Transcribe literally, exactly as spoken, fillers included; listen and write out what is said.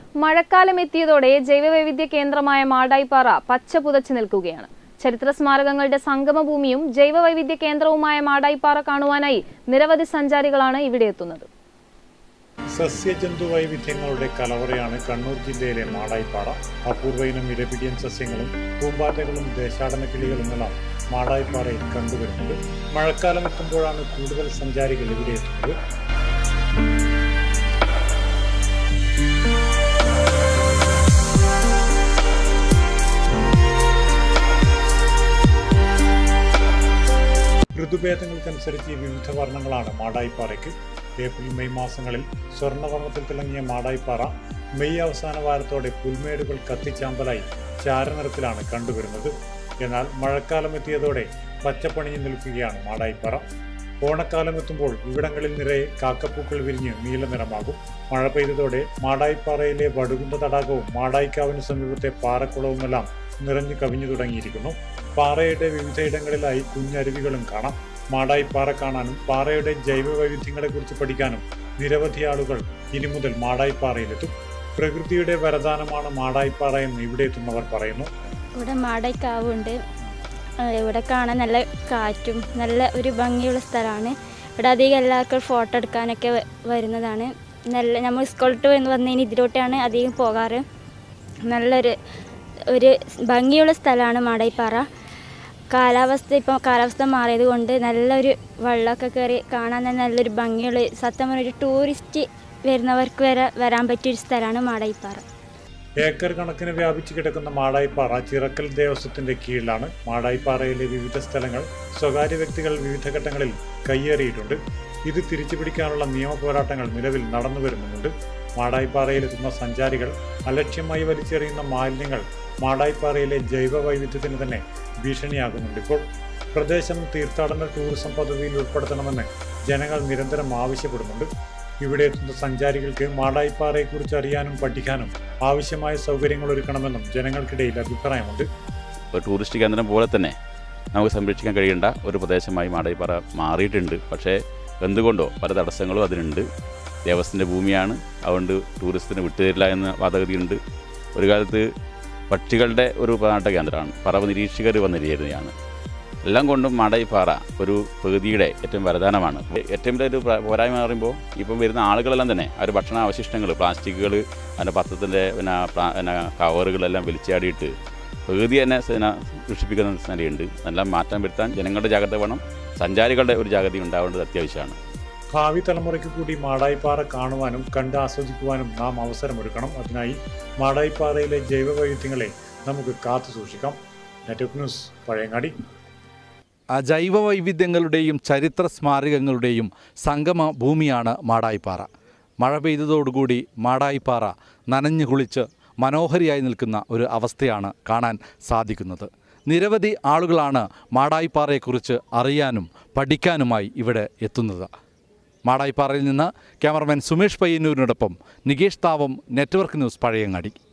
മഴക്കാലം എത്തിയതോടെ ജൈവവൈവിധ്യ കേന്ദ്രമായ മാടായിപ്പാറ പച്ച പുതച്ചു നിൽക്കുകയാണ്. ചരിത്ര സ്മാരകങ്ങളുടെ സംഗമഭൂമിയും ജൈവവൈവിധ്യ കേന്ദ്രവുമായ മാടായിപ്പാറ കാണുവാനായി നിരവധി സഞ്ചാരികളാണ് ഇവിടെ എത്തുന്നത്. സസ്യജന്തു വൈവിധ്യങ്ങളുടെ കലവറയാണ് കണ്ണൂർ ജില്ലയിലെ മാടായിപ്പാറ. അപൂർവ ഇനം ഇരപിടിയൻ സസ്യങ്ങളും പൂമ്പാറ്റകളും ദേശാടന കിളികളുമെല്ലാം മാടായിപ്പാറയിൽ കണ്ടുവരുന്നത്. മഴക്കാലം എത്തുമ്പോഴാണ് കൂടുതൽ സഞ്ചാരികൾ ഇവിടെ എത്തുന്നത്. ഋതുഭേദങ്ങൾക്കനുസരിച്ച് വിവിധ വർണ്ണങ്ങളാണ് മാടായിപ്പാറയ്ക്ക്. ഏപ്രിൽ മെയ് മാസങ്ങളിൽ സ്വർണ്ണവർണ്ണത്തിൽ തിളങ്ങിയ മാടായിപ്പാറ മെയ് അവസാന വാരത്തോടെ പുൽമേടുകൾ കത്തിച്ചാമ്പലായി ചാരനിറത്തിലാണ് കണ്ടുവരുന്നത്. എന്നാൽ മഴക്കാലം എത്തിയതോടെ പച്ചപ്പണിഞ്ഞു നിൽക്കുകയാണ് മാടായിപ്പാറ. ഓണക്കാലം എത്തുമ്പോൾ ഇവിടങ്ങളിൽ നിറയെ കാക്കപ്പൂക്കൾ വിരിഞ്ഞ് നീലനിറമാകും. മഴ പെയ്തതോടെ മാടായിപ്പാറയിലെ വടുകുണ്ട തടാകവും മാടായിക്കാവിന് സമീപത്തെ പാറക്കുളവുമെല്ലാം നിറഞ്ഞു കവിഞ്ഞു തുടങ്ങിയിരിക്കുന്നു. പാറയുടെ വിവിധയിടങ്ങളിലായി കുഞ്ഞരുവികളും കാണാം. മാടായിപ്പാറ കാണാനും പാറയുടെ ജൈവ വൈവിധ്യങ്ങളെക്കുറിച്ച് പഠിക്കാനും നിരവധി ആളുകൾ ഇനി മുതൽ മാടായിപ്പാറയിലെത്തും. പ്രകൃതിയുടെ വരദാനമാണ് മാടായിപ്പാറ എന്ന് ഇവിടെ എത്തുന്നവർ പറയുന്നു. ഇവിടെ മാടായിക്കാവുണ്ട്. ഇവിടെ കാണാൻ നല്ല കാറ്റും നല്ല ഒരു ഭംഗിയുള്ള സ്ഥലമാണ്. ഇവിടെ അധികം എല്ലാവർക്കും ഫോട്ടോ എടുക്കാനൊക്കെ വരുന്നതാണ്. നല്ല നമ്മൾ സ്കൂളിട്ട് വന്നതിന് ഇതിലോട്ടാണ് അധികം പോകാറ്. നല്ലൊരു ഒരു ഭംഗിയുള്ള സ്ഥലമാണ് മാടായിപ്പാറ. കാലാവസ്ഥ ഇപ്പോൾ കാലാവസ്ഥ മാറിയത് കൊണ്ട് നല്ലൊരു വെള്ളമൊക്കെ കയറി കാണാൻ തന്നെ നല്ലൊരു ഭംഗിയുള്ള, സത്യം പറഞ്ഞ ഒരു ടൂറിസ്റ്റ് വരുന്നവർക്ക് വരെ വരാൻ പറ്റിയൊരു സ്ഥലമാണ് മാടായിപ്പാറ. ഏക്കർ കണക്കിന് വ്യാപിച്ചു കിടക്കുന്ന മാടായിപ്പാറ ചിറക്കൽ ദേവസ്വത്തിന്റെ കീഴിലാണ്. മാടായിപ്പാറയിലെ വിവിധ സ്ഥലങ്ങൾ സ്വകാര്യ വ്യക്തികൾ വിവിധ ഘട്ടങ്ങളിൽ കയ്യേറിയിട്ടുണ്ട്. ഇത് തിരിച്ചു പിടിക്കാനുള്ള നിയമ പോരാട്ടങ്ങൾ നിലവിൽ നടന്നു വരുന്നുണ്ട്. മാടായിപ്പാറയിലെത്തുന്ന സഞ്ചാരികൾ അലക്ഷ്യമായി വലിച്ചെറിയുന്ന മാലിന്യങ്ങൾ മാടായിപ്പാറയിലെ ജൈവ വൈവിധ്യത്തിന് തന്നെ ഭീഷണിയാകുന്നുണ്ട്. ഇപ്പോൾ പ്രദേശം തീർത്ഥാടന ടൂറിസം പദ്ധതിയിൽ ഉൾപ്പെടുത്തണമെന്ന് ജനങ്ങൾ നിരന്തരം ആവശ്യപ്പെടുന്നുണ്ട്. ഇവിടെ എത്തുന്ന സഞ്ചാരികൾക്ക് മാടായിപ്പാറയെക്കുറിച്ച് അറിയാനും പഠിക്കാനും ആവശ്യമായ സൗകര്യങ്ങൾ ഒരുക്കണമെന്നും ജനങ്ങൾക്കിടയിൽ അഭിപ്രായമുണ്ട്. ഒരു ടൂറിസ്റ്റ് കേന്ദ്രം പോലെ തന്നെ നമുക്ക് സംരക്ഷിക്കാൻ കഴിയേണ്ട ഒരു പ്രദേശമായി മാടായിപ്പാറ മാറിയിട്ടുണ്ട്. പക്ഷേ എന്തുകൊണ്ടോ പല തടസ്സങ്ങളും അതിനുണ്ട്. ദേവസ്വത്തിൻ്റെ ഭൂമിയാണ്, അതുകൊണ്ട് ടൂറിസ്റ്റിന് വിട്ടുതരില്ല എന്ന വാദഗതിയുണ്ട്. ഒരു കാലത്ത് പക്ഷികളുടെ ഒരു പ്രധാന കേന്ദ്രമാണ്. പറവ നിരീക്ഷകർ വന്നിരിക്കുന്നതാണ്. എല്ലാം കൊണ്ടും മാടായിപ്പാറ ഒരു പ്രകൃതിയുടെ ഏറ്റവും വരദാനമാണ്. ഏറ്റവും വലിയൊരു പോരായ്മ പറയുമ്പോൾ ഇപ്പം വരുന്ന ആളുകളെല്ലാം തന്നെ അവർ ഭക്ഷണ അവശിഷ്ടങ്ങൾ, പ്ലാസ്റ്റിക്കുകൾ, അതിൻ്റെ പത്രത്തിൻ്റെ പിന്നെ പിന്നെ കവറുകളെല്ലാം വലിച്ചാടിയിട്ട് പ്രകൃതി തന്നെ സൂക്ഷിപ്പിക്കുന്ന നിലയുണ്ട്. അതെല്ലാം മാറ്റം വരുത്താൻ ജനങ്ങളുടെ ജാഗ്രത വേണം, സഞ്ചാരികളുടെ ഒരു ജാഗ്രത ഉണ്ടാവേണ്ടത് അത്യാവശ്യമാണ്. ഭാവി തലമുറയ്ക്ക് കൂടി മാടായിപ്പാറ കാണുവാനും കണ്ട് ആസ്വദിക്കുവാനും നാം അവസരമൊരുക്കണം. അതിനായി മാടായിപ്പാറയിലെ ജൈവ വൈവിധ്യങ്ങളെ നമുക്ക് കാത്തു സൂക്ഷിക്കാം. Network news, Pazhayangadi. ജൈവ വൈവിധ്യങ്ങളുടെയും ചരിത്ര സ്മാരകങ്ങളുടെയും സംഗമ ഭൂമിയാണ് മാടായിപ്പാറ. മഴ പെയ്തതോടുകൂടി മാടായിപ്പാറ നനഞ്ഞു കുളിച്ച് മനോഹരിയായി നിൽക്കുന്ന ഒരു അവസ്ഥയാണ് കാണാൻ സാധിക്കുന്നത്. നിരവധി ആളുകളാണ് മാടായിപ്പാറയെക്കുറിച്ച് അറിയാനും പഠിക്കാനുമായി ഇവിടെ എത്തുന്നത്. മാടായിപ്പാറയിൽ നിന്ന് ക്യാമറമാൻ സുമേഷ് പയ്യന്നൂരിനോടൊപ്പം നികേഷ് താവം, നെറ്റ്വർക്ക് ന്യൂസ്, പഴയങ്ങാടി.